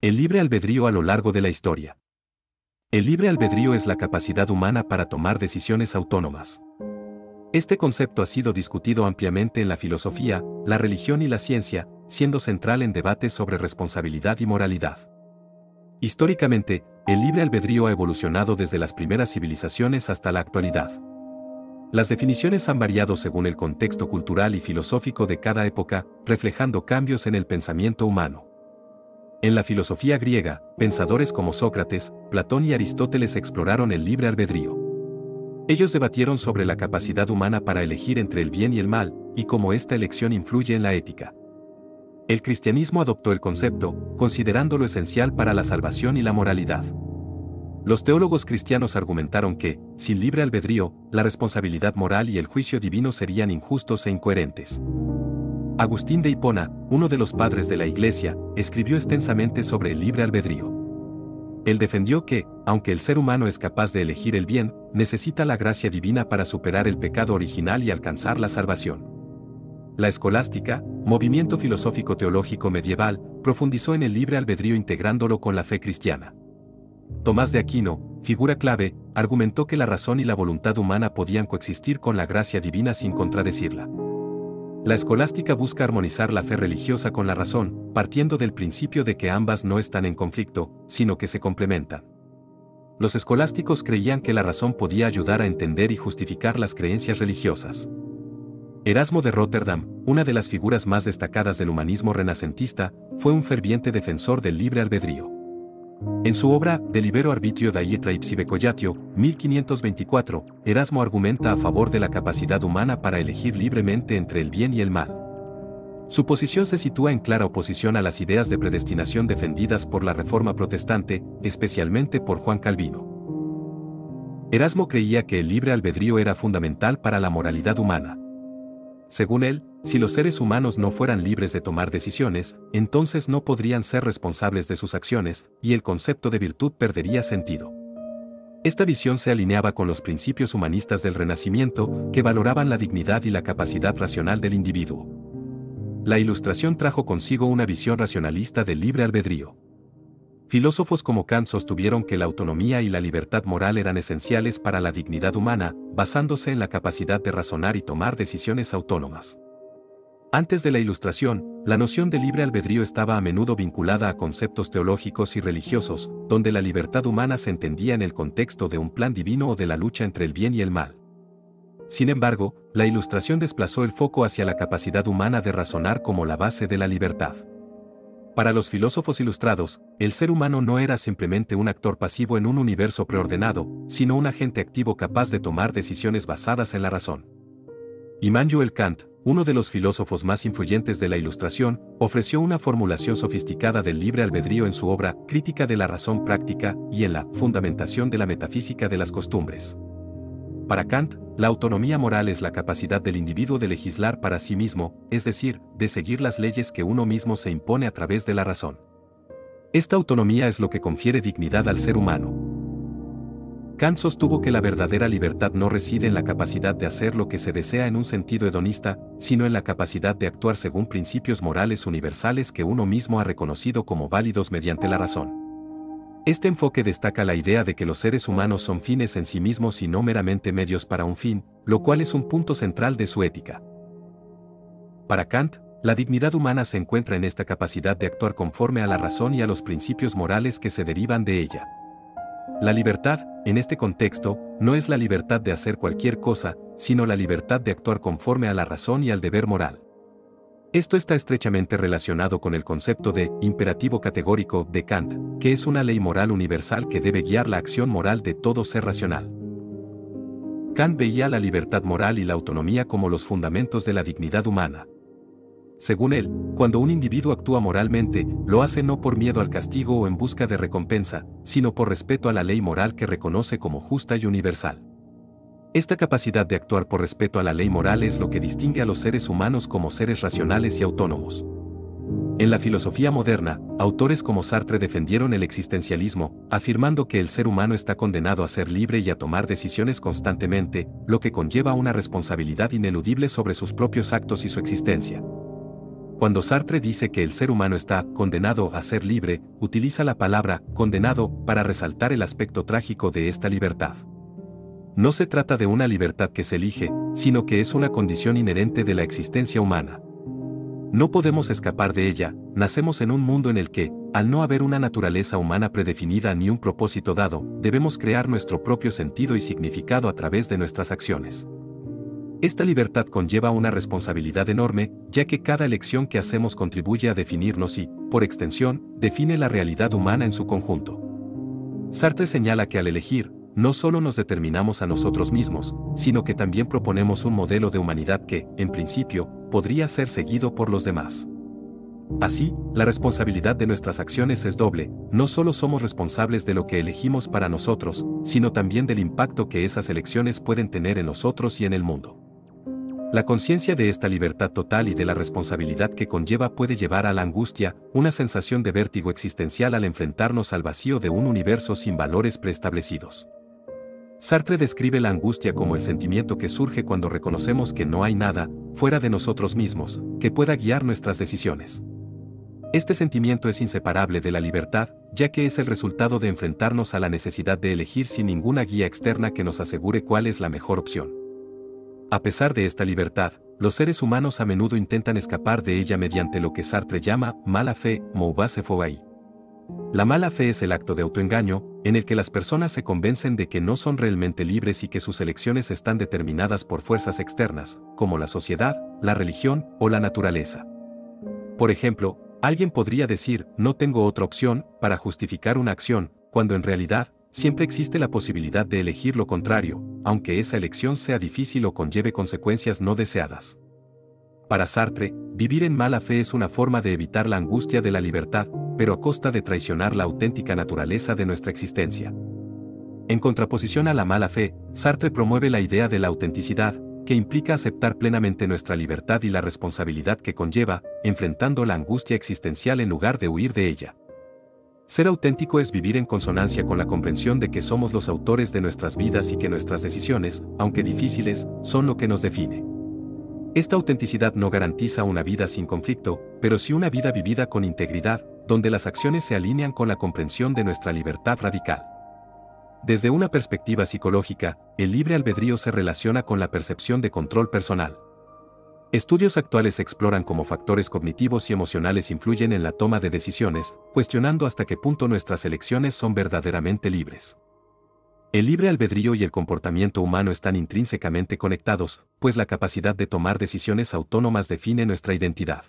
El libre albedrío a lo largo de la historia. El libre albedrío es la capacidad humana para tomar decisiones autónomas. Este concepto ha sido discutido ampliamente en la filosofía, la religión y la ciencia, siendo central en debates sobre responsabilidad y moralidad. Históricamente, el libre albedrío ha evolucionado desde las primeras civilizaciones hasta la actualidad. Las definiciones han variado según el contexto cultural y filosófico de cada época, reflejando cambios en el pensamiento humano. En la filosofía griega, pensadores como Sócrates, Platón y Aristóteles exploraron el libre albedrío. Ellos debatieron sobre la capacidad humana para elegir entre el bien y el mal, y cómo esta elección influye en la ética. El cristianismo adoptó el concepto, considerándolo esencial para la salvación y la moralidad. Los teólogos cristianos argumentaron que, sin libre albedrío, la responsabilidad moral y el juicio divino serían injustos e incoherentes. Agustín de Hipona, uno de los padres de la Iglesia, escribió extensamente sobre el libre albedrío. Él defendió que, aunque el ser humano es capaz de elegir el bien, necesita la gracia divina para superar el pecado original y alcanzar la salvación. La escolástica, movimiento filosófico teológico medieval, profundizó en el libre albedrío integrándolo con la fe cristiana. Tomás de Aquino, figura clave, argumentó que la razón y la voluntad humana podían coexistir con la gracia divina sin contradecirla. La escolástica busca armonizar la fe religiosa con la razón, partiendo del principio de que ambas no están en conflicto, sino que se complementan. Los escolásticos creían que la razón podía ayudar a entender y justificar las creencias religiosas. Erasmo de Róterdam, una de las figuras más destacadas del humanismo renacentista, fue un ferviente defensor del libre albedrío. En su obra De libero arbitrio dei ipsi vecollatio, 1524, Erasmo argumenta a favor de la capacidad humana para elegir libremente entre el bien y el mal. Su posición se sitúa en clara oposición a las ideas de predestinación defendidas por la Reforma protestante, especialmente por Juan Calvino. Erasmo creía que el libre albedrío era fundamental para la moralidad humana. Según él, si los seres humanos no fueran libres de tomar decisiones, entonces no podrían ser responsables de sus acciones, y el concepto de virtud perdería sentido. Esta visión se alineaba con los principios humanistas del Renacimiento, que valoraban la dignidad y la capacidad racional del individuo. La Ilustración trajo consigo una visión racionalista del libre albedrío. Filósofos como Kant sostuvieron que la autonomía y la libertad moral eran esenciales para la dignidad humana, basándose en la capacidad de razonar y tomar decisiones autónomas. Antes de la Ilustración, la noción de libre albedrío estaba a menudo vinculada a conceptos teológicos y religiosos, donde la libertad humana se entendía en el contexto de un plan divino o de la lucha entre el bien y el mal. Sin embargo, la Ilustración desplazó el foco hacia la capacidad humana de razonar como la base de la libertad. Para los filósofos ilustrados, el ser humano no era simplemente un actor pasivo en un universo preordenado, sino un agente activo capaz de tomar decisiones basadas en la razón. Immanuel Kant, uno de los filósofos más influyentes de la Ilustración, ofreció una formulación sofisticada del libre albedrío en su obra Crítica de la razón práctica y en la Fundamentación de la metafísica de las costumbres. Para Kant, la autonomía moral es la capacidad del individuo de legislar para sí mismo, es decir, de seguir las leyes que uno mismo se impone a través de la razón. Esta autonomía es lo que confiere dignidad al ser humano. Kant sostuvo que la verdadera libertad no reside en la capacidad de hacer lo que se desea en un sentido hedonista, sino en la capacidad de actuar según principios morales universales que uno mismo ha reconocido como válidos mediante la razón. Este enfoque destaca la idea de que los seres humanos son fines en sí mismos y no meramente medios para un fin, lo cual es un punto central de su ética. Para Kant, la dignidad humana se encuentra en esta capacidad de actuar conforme a la razón y a los principios morales que se derivan de ella. La libertad, en este contexto, no es la libertad de hacer cualquier cosa, sino la libertad de actuar conforme a la razón y al deber moral. Esto está estrechamente relacionado con el concepto de imperativo categórico de Kant, que es una ley moral universal que debe guiar la acción moral de todo ser racional. Kant veía la libertad moral y la autonomía como los fundamentos de la dignidad humana. Según él, cuando un individuo actúa moralmente, lo hace no por miedo al castigo o en busca de recompensa, sino por respeto a la ley moral que reconoce como justa y universal. Esta capacidad de actuar por respeto a la ley moral es lo que distingue a los seres humanos como seres racionales y autónomos. En la filosofía moderna, autores como Sartre defendieron el existencialismo, afirmando que el ser humano está condenado a ser libre y a tomar decisiones constantemente, lo que conlleva una responsabilidad ineludible sobre sus propios actos y su existencia. Cuando Sartre dice que el ser humano está condenado a ser libre, utiliza la palabra condenado para resaltar el aspecto trágico de esta libertad. No se trata de una libertad que se elige, sino que es una condición inherente de la existencia humana. No podemos escapar de ella, nacemos en un mundo en el que, al no haber una naturaleza humana predefinida ni un propósito dado, debemos crear nuestro propio sentido y significado a través de nuestras acciones. Esta libertad conlleva una responsabilidad enorme, ya que cada elección que hacemos contribuye a definirnos y, por extensión, define la realidad humana en su conjunto. Sartre señala que al elegir, no solo nos determinamos a nosotros mismos, sino que también proponemos un modelo de humanidad que, en principio, podría ser seguido por los demás. Así, la responsabilidad de nuestras acciones es doble, no solo somos responsables de lo que elegimos para nosotros, sino también del impacto que esas elecciones pueden tener en nosotros y en el mundo. La conciencia de esta libertad total y de la responsabilidad que conlleva puede llevar a la angustia, una sensación de vértigo existencial al enfrentarnos al vacío de un universo sin valores preestablecidos. Sartre describe la angustia como el sentimiento que surge cuando reconocemos que no hay nada, fuera de nosotros mismos, que pueda guiar nuestras decisiones. Este sentimiento es inseparable de la libertad, ya que es el resultado de enfrentarnos a la necesidad de elegir sin ninguna guía externa que nos asegure cuál es la mejor opción. A pesar de esta libertad, los seres humanos a menudo intentan escapar de ella mediante lo que Sartre llama mala fe, mauvaise foi. La mala fe es el acto de autoengaño, en el que las personas se convencen de que no son realmente libres y que sus elecciones están determinadas por fuerzas externas, como la sociedad, la religión o la naturaleza. Por ejemplo, alguien podría decir, no tengo otra opción, para justificar una acción, cuando en realidad, siempre existe la posibilidad de elegir lo contrario, aunque esa elección sea difícil o conlleve consecuencias no deseadas. Para Sartre, vivir en mala fe es una forma de evitar la angustia de la libertad, pero a costa de traicionar la auténtica naturaleza de nuestra existencia. En contraposición a la mala fe, Sartre promueve la idea de la autenticidad, que implica aceptar plenamente nuestra libertad y la responsabilidad que conlleva, enfrentando la angustia existencial en lugar de huir de ella. Ser auténtico es vivir en consonancia con la comprensión de que somos los autores de nuestras vidas y que nuestras decisiones, aunque difíciles, son lo que nos define. Esta autenticidad no garantiza una vida sin conflicto, pero sí una vida vivida con integridad, donde las acciones se alinean con la comprensión de nuestra libertad radical. Desde una perspectiva psicológica, el libre albedrío se relaciona con la percepción de control personal. Estudios actuales exploran cómo factores cognitivos y emocionales influyen en la toma de decisiones, cuestionando hasta qué punto nuestras elecciones son verdaderamente libres. El libre albedrío y el comportamiento humano están intrínsecamente conectados, pues la capacidad de tomar decisiones autónomas define nuestra identidad.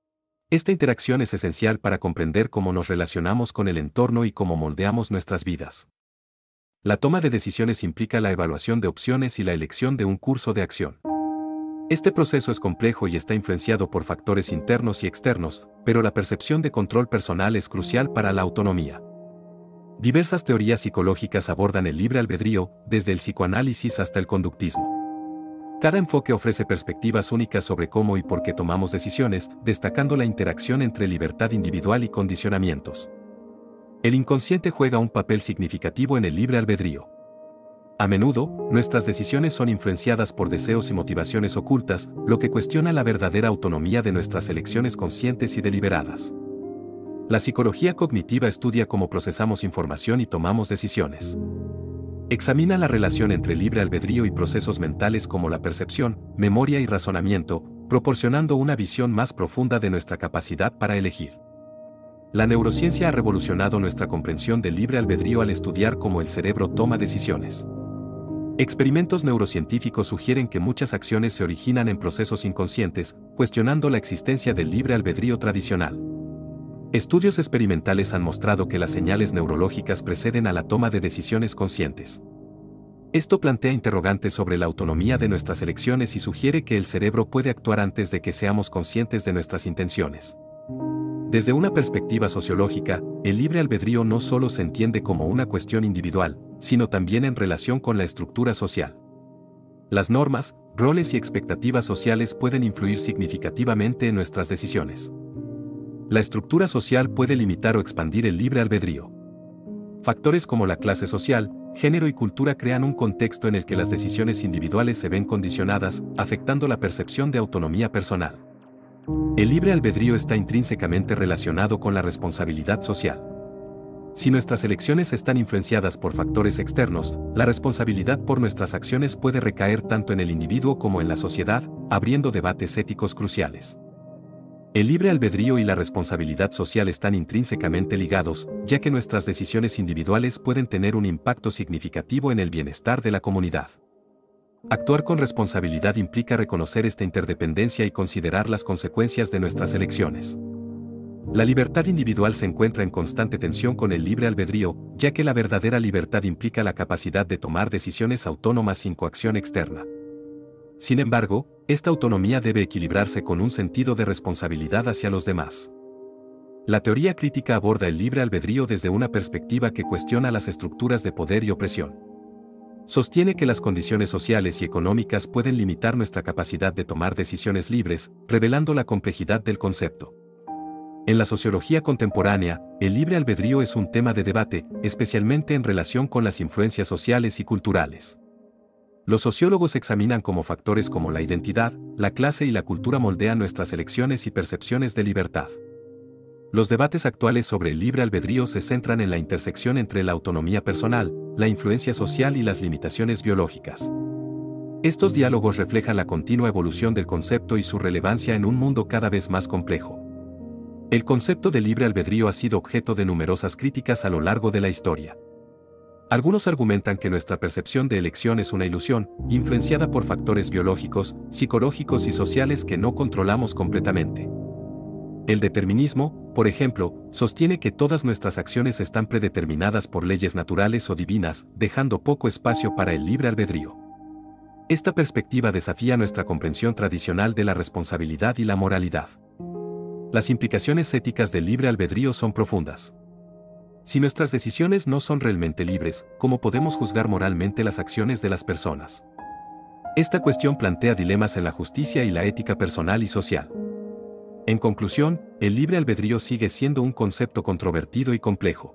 Esta interacción es esencial para comprender cómo nos relacionamos con el entorno y cómo moldeamos nuestras vidas. La toma de decisiones implica la evaluación de opciones y la elección de un curso de acción. Este proceso es complejo y está influenciado por factores internos y externos, pero la percepción de control personal es crucial para la autonomía. Diversas teorías psicológicas abordan el libre albedrío, desde el psicoanálisis hasta el conductismo. Cada enfoque ofrece perspectivas únicas sobre cómo y por qué tomamos decisiones, destacando la interacción entre libertad individual y condicionamientos. El inconsciente juega un papel significativo en el libre albedrío. A menudo, nuestras decisiones son influenciadas por deseos y motivaciones ocultas, lo que cuestiona la verdadera autonomía de nuestras elecciones conscientes y deliberadas. La psicología cognitiva estudia cómo procesamos información y tomamos decisiones. Examina la relación entre libre albedrío y procesos mentales como la percepción, memoria y razonamiento, proporcionando una visión más profunda de nuestra capacidad para elegir. La neurociencia ha revolucionado nuestra comprensión del libre albedrío al estudiar cómo el cerebro toma decisiones. Experimentos neurocientíficos sugieren que muchas acciones se originan en procesos inconscientes, cuestionando la existencia del libre albedrío tradicional. Estudios experimentales han mostrado que las señales neurológicas preceden a la toma de decisiones conscientes. Esto plantea interrogantes sobre la autonomía de nuestras elecciones y sugiere que el cerebro puede actuar antes de que seamos conscientes de nuestras intenciones. Desde una perspectiva sociológica, el libre albedrío no solo se entiende como una cuestión individual, sino también en relación con la estructura social. Las normas, roles y expectativas sociales pueden influir significativamente en nuestras decisiones. La estructura social puede limitar o expandir el libre albedrío. Factores como la clase social, género y cultura crean un contexto en el que las decisiones individuales se ven condicionadas, afectando la percepción de autonomía personal. El libre albedrío está intrínsecamente relacionado con la responsabilidad social. Si nuestras elecciones están influenciadas por factores externos, la responsabilidad por nuestras acciones puede recaer tanto en el individuo como en la sociedad, abriendo debates éticos cruciales. El libre albedrío y la responsabilidad social están intrínsecamente ligados, ya que nuestras decisiones individuales pueden tener un impacto significativo en el bienestar de la comunidad. Actuar con responsabilidad implica reconocer esta interdependencia y considerar las consecuencias de nuestras elecciones. La libertad individual se encuentra en constante tensión con el libre albedrío, ya que la verdadera libertad implica la capacidad de tomar decisiones autónomas sin coacción externa. Sin embargo, esta autonomía debe equilibrarse con un sentido de responsabilidad hacia los demás. La teoría crítica aborda el libre albedrío desde una perspectiva que cuestiona las estructuras de poder y opresión. Sostiene que las condiciones sociales y económicas pueden limitar nuestra capacidad de tomar decisiones libres, revelando la complejidad del concepto. En la sociología contemporánea, el libre albedrío es un tema de debate, especialmente en relación con las influencias sociales y culturales. Los sociólogos examinan cómo factores como la identidad, la clase y la cultura moldean nuestras elecciones y percepciones de libertad. Los debates actuales sobre el libre albedrío se centran en la intersección entre la autonomía personal, la influencia social y las limitaciones biológicas. Estos diálogos reflejan la continua evolución del concepto y su relevancia en un mundo cada vez más complejo. El concepto de libre albedrío ha sido objeto de numerosas críticas a lo largo de la historia. Algunos argumentan que nuestra percepción de elección es una ilusión, influenciada por factores biológicos, psicológicos y sociales que no controlamos completamente. El determinismo, por ejemplo, sostiene que todas nuestras acciones están predeterminadas por leyes naturales o divinas, dejando poco espacio para el libre albedrío. Esta perspectiva desafía nuestra comprensión tradicional de la responsabilidad y la moralidad. Las implicaciones éticas del libre albedrío son profundas. Si nuestras decisiones no son realmente libres, ¿cómo podemos juzgar moralmente las acciones de las personas? Esta cuestión plantea dilemas en la justicia y la ética personal y social. En conclusión, el libre albedrío sigue siendo un concepto controvertido y complejo.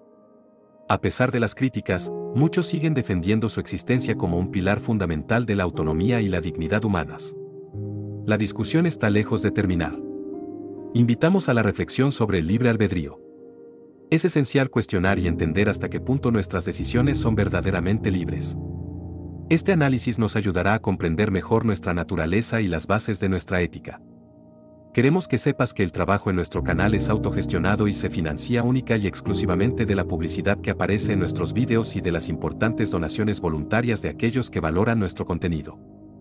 A pesar de las críticas, muchos siguen defendiendo su existencia como un pilar fundamental de la autonomía y la dignidad humanas. La discusión está lejos de terminar. Invitamos a la reflexión sobre el libre albedrío. Es esencial cuestionar y entender hasta qué punto nuestras decisiones son verdaderamente libres. Este análisis nos ayudará a comprender mejor nuestra naturaleza y las bases de nuestra ética. Queremos que sepas que el trabajo en nuestro canal es autogestionado y se financia única y exclusivamente de la publicidad que aparece en nuestros vídeos y de las importantes donaciones voluntarias de aquellos que valoran nuestro contenido.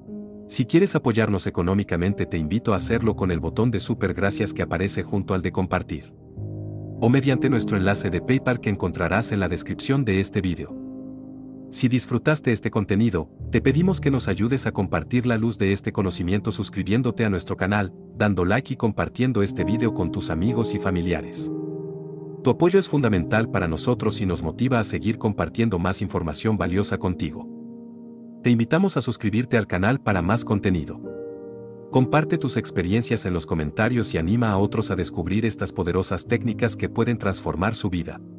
Si quieres apoyarnos económicamente, te invito a hacerlo con el botón de super gracias que aparece junto al de compartir. O mediante nuestro enlace de PayPal que encontrarás en la descripción de este video. Si disfrutaste este contenido, te pedimos que nos ayudes a compartir la luz de este conocimiento suscribiéndote a nuestro canal, dando like y compartiendo este video con tus amigos y familiares. Tu apoyo es fundamental para nosotros y nos motiva a seguir compartiendo más información valiosa contigo. Te invitamos a suscribirte al canal para más contenido. Comparte tus experiencias en los comentarios y anima a otros a descubrir estas poderosas técnicas que pueden transformar su vida.